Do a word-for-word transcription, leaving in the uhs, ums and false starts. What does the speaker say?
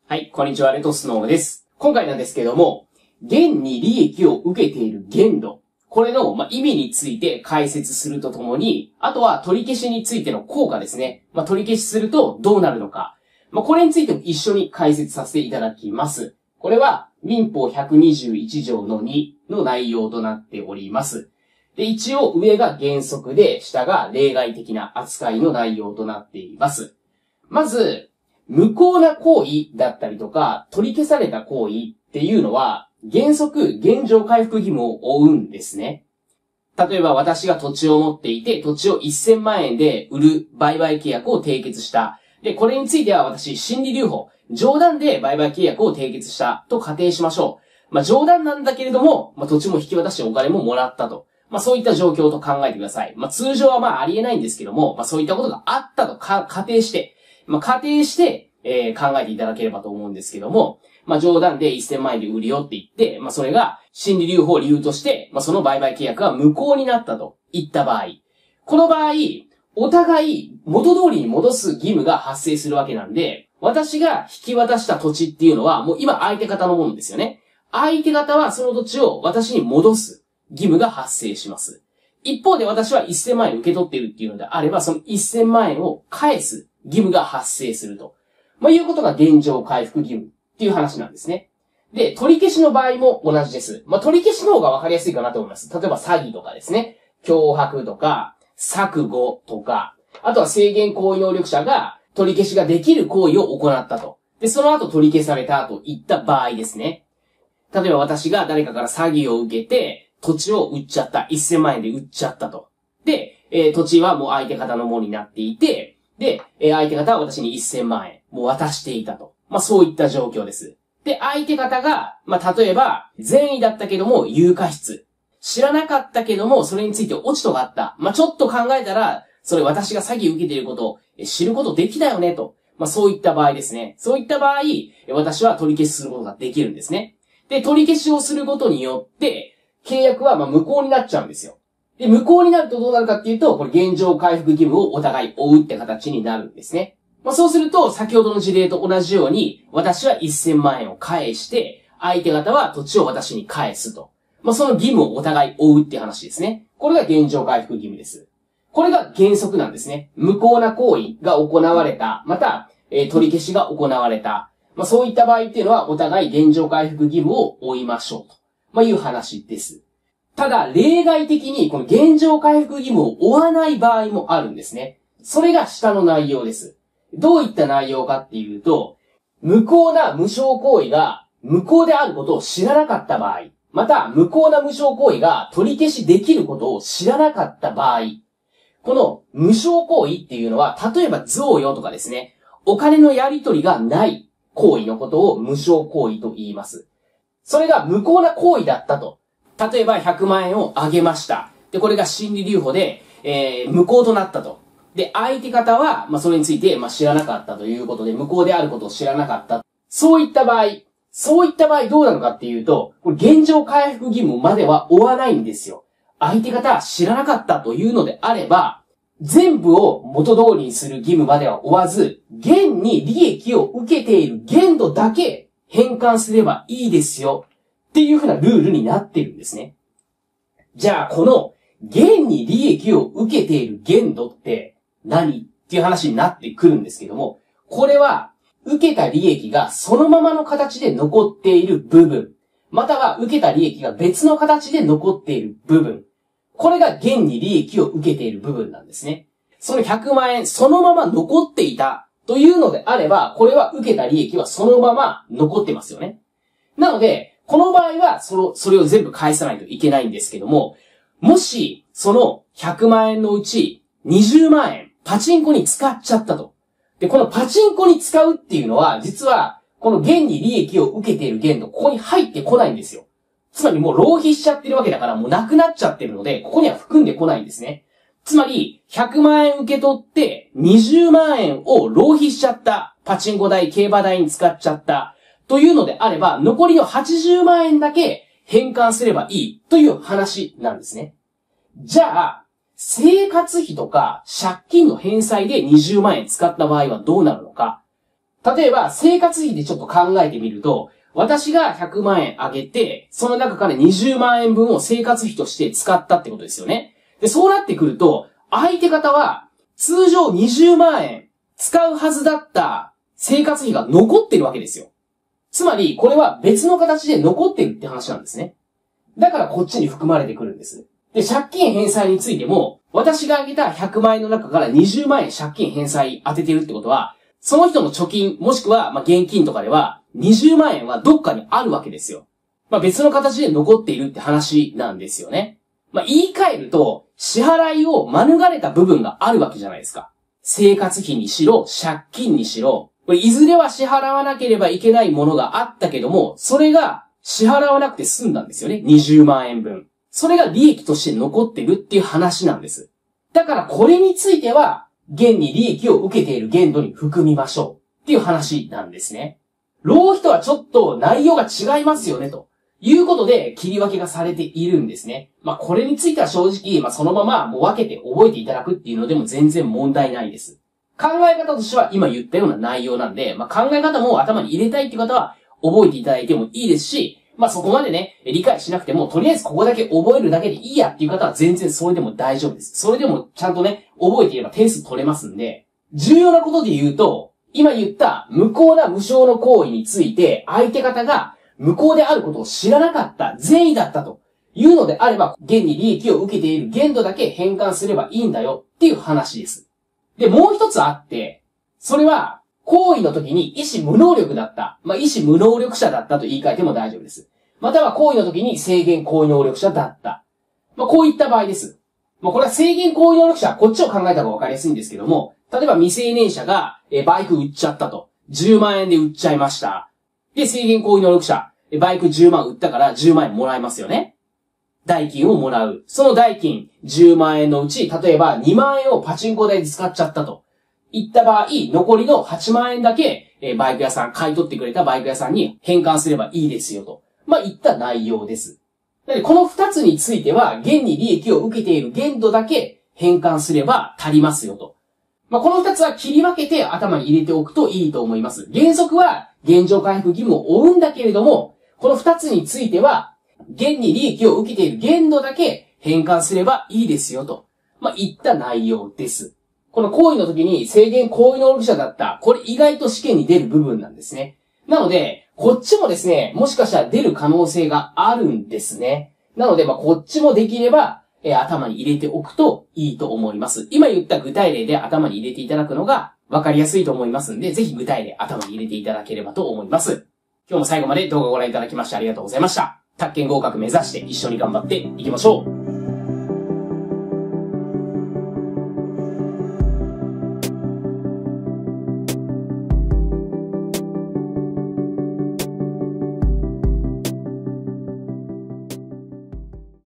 はい、こんにちは、レトスノーです。今回なんですけども、現に利益を受けている限度、これの、まあ、意味について解説するとともに、あとは取り消しについての効果ですね。まあ、取り消しするとどうなるのか。まあ、これについても一緒に解説させていただきます。これは民法ひゃくにじゅういち条のにの内容となっております。で、一応上が原則で、下が例外的な扱いの内容となっています。まず、無効な行為だったりとか、取り消された行為っていうのは、原則、原状回復義務を負うんですね。例えば私が土地を持っていて、土地をせんまんえんで売る売買契約を締結した。で、これについては私、心理留保、冗談で売買契約を締結したと仮定しましょう。まあ冗談なんだけれども、まあ土地も引き渡してお金ももらったと。まあそういった状況と考えてください。まあ通常はまあありえないんですけども、まあそういったことがあったとか仮定して、まあ仮定して、えー、考えていただければと思うんですけども、まあ冗談でせんまんえんで売るよって言って、まあそれが心理留保を理由として、まあその売買契約が無効になったといった場合、この場合、お互い元通りに戻す義務が発生するわけなんで、私が引き渡した土地っていうのはもう今相手方のものですよね。相手方はその土地を私に戻す義務が発生します。一方で私はせんまんえん受け取っているっていうのであれば、そのせんまんえんを返す義務が発生すると。まあいうことが現状回復義務っていう話なんですね。で、取り消しの場合も同じです。まあ取り消しの方がわかりやすいかなと思います。例えば詐欺とかですね。脅迫とか、錯誤とか、あとは制限行為能力者が取り消しができる行為を行ったと。で、その後取り消されたといった場合ですね。例えば私が誰かから詐欺を受けて、土地を売っちゃった。せんまんえんで売っちゃったと。で、えー、土地はもう相手方のものになっていて、で、えー、相手方は私にせんまんえんもう渡していたと。まあそういった状況です。で、相手方が、まあ例えば、善意だったけども有過失。知らなかったけども、それについて落ち度があった。まあちょっと考えたら、それ私が詐欺受けていることを知ることできたよねと。まあそういった場合ですね。そういった場合、私は取り消しすることができるんですね。で、取り消しをすることによって、契約はまあ無効になっちゃうんですよ。で、無効になるとどうなるかっていうと、これ現状回復義務をお互い負うって形になるんですね。まあそうすると、先ほどの事例と同じように、私はせんまんえんを返して、相手方は土地を私に返すと。まあその義務をお互い負うって話ですね。これが現状回復義務です。これが原則なんですね。無効な行為が行われた。また、えー、取り消しが行われた。まあそういった場合っていうのは、お互い現状回復義務を負いましょうと。まあいう話です。ただ、例外的にこの現状回復義務を負わない場合もあるんですね。それが下の内容です。どういった内容かっていうと、無効な無償行為が無効であることを知らなかった場合、また無効な無償行為が取り消しできることを知らなかった場合、この無償行為っていうのは、例えば贈与とかですね、お金のやり取りがない行為のことを無償行為と言います。それが無効な行為だったと。例えばひゃくまんえんをあげました。で、これが心理留保で、えー、無効となったと。で、相手方は、まあ、それについて、まあ、知らなかったということで、無効であることを知らなかった。そういった場合、そういった場合どうなのかっていうと、これ現状回復義務までは負わないんですよ。相手方は知らなかったというのであれば、全部を元通りにする義務までは負わず、現に利益を受けている限度だけ返還すればいいですよ。っていうふうなルールになってるんですね。じゃあ、この、現に利益を受けている限度って何っていう話になってくるんですけども、これは、受けた利益がそのままの形で残っている部分、または受けた利益が別の形で残っている部分、これが現に利益を受けている部分なんですね。そのひゃくまんえんそのまま残っていたというのであれば、これは受けた利益はそのまま残ってますよね。なので、この場合は、その、それを全部返さないといけないんですけども、もし、そのひゃくまんえんのうちにじゅうまんえん、パチンコに使っちゃったと。で、このパチンコに使うっていうのは、実は、この現に利益を受けている限度、ここに入ってこないんですよ。つまりもう浪費しちゃってるわけだから、もうなくなっちゃってるので、ここには含んでこないんですね。つまり、ひゃくまんえん受け取って、にじゅうまんえんを浪費しちゃった。パチンコ代、競馬代に使っちゃった。というのであれば、残りのはちじゅうまんえんだけ返還すればいいという話なんですね。じゃあ、生活費とか借金の返済でにじゅうまんえん使った場合はどうなるのか。 例えば、生活費でちょっと考えてみると、私がひゃくまんえんあげて、その中からにじゅうまんえんぶんを生活費として使ったってことですよね。で、そうなってくると、相手方は、通常にじゅうまんえん使うはずだった生活費が残ってるわけですよ。つまり、これは別の形で残ってるって話なんですね。だからこっちに含まれてくるんです。で、借金返済についても、私が挙げたひゃくまんえんの中からにじゅうまんえん借金返済当ててるってことは、その人の貯金、もしくは、まあ、現金とかでは、にじゅうまんえんはどっかにあるわけですよ。まあ、別の形で残っているって話なんですよね。まあ、言い換えると、支払いを免れた部分があるわけじゃないですか。生活費にしろ、借金にしろ、これいずれは支払わなければいけないものがあったけども、それが支払わなくて済んだんですよね。にじゅうまんえんぶん。それが利益として残ってるっていう話なんです。だからこれについては、現に利益を受けている限度に含みましょうっていう話なんですね。浪費とはちょっと内容が違いますよねということで切り分けがされているんですね。まあこれについては正直、まあそのままもう分けて覚えていただくっていうのでも全然問題ないです。考え方としては今言ったような内容なんで、まあ考え方も頭に入れたいっていう方は覚えていただいてもいいですし、まあそこまでね、理解しなくても、とりあえずここだけ覚えるだけでいいやっていう方は全然それでも大丈夫です。それでもちゃんとね、覚えていれば点数取れますんで、重要なことで言うと、今言った無効な無償の行為について、相手方が無効であることを知らなかった、善意だったというのであれば、現に利益を受けている限度だけ返還すればいいんだよっていう話です。で、もう一つあって、それは、行為の時に意思無能力だった。まあ、意思無能力者だったと言い換えても大丈夫です。または行為の時に制限行為能力者だった。まあ、こういった場合です。まあ、これは制限行為能力者、こっちを考えた方がわかりやすいんですけども、例えば未成年者がえバイク売っちゃったと。じゅうまんえんで売っちゃいました。で、制限行為能力者、バイクじゅうまん売ったからじゅうまんえんもらえますよね。代金をもらう。その代金じゅうまんえんのうち、例えばにまんえんをパチンコ代で使っちゃったと。いった場合、残りのはちまんえんだけ、えバイク屋さん、買い取ってくれたバイク屋さんに返還すればいいですよと。まあ、いった内容です。なので、この二つについては、現に利益を受けている限度だけ返還すれば足りますよと。まあ、この二つは切り分けて頭に入れておくといいと思います。原則は、現状回復義務を負うんだけれども、この二つについては、現に利益を受けている限度だけ返還すればいいですよと。まあ、いった内容です。この行為の時に制限行為能力者だった。これ意外と試験に出る部分なんですね。なので、こっちもですね、もしかしたら出る可能性があるんですね。なので、まあ、こっちもできれば、えー、頭に入れておくといいと思います。今言った具体例で頭に入れていただくのが分かりやすいと思いますんで、ぜひ具体例頭に入れていただければと思います。今日も最後まで動画をご覧いただきましてありがとうございました。宅建合格目指して一緒に頑張っていきましょう。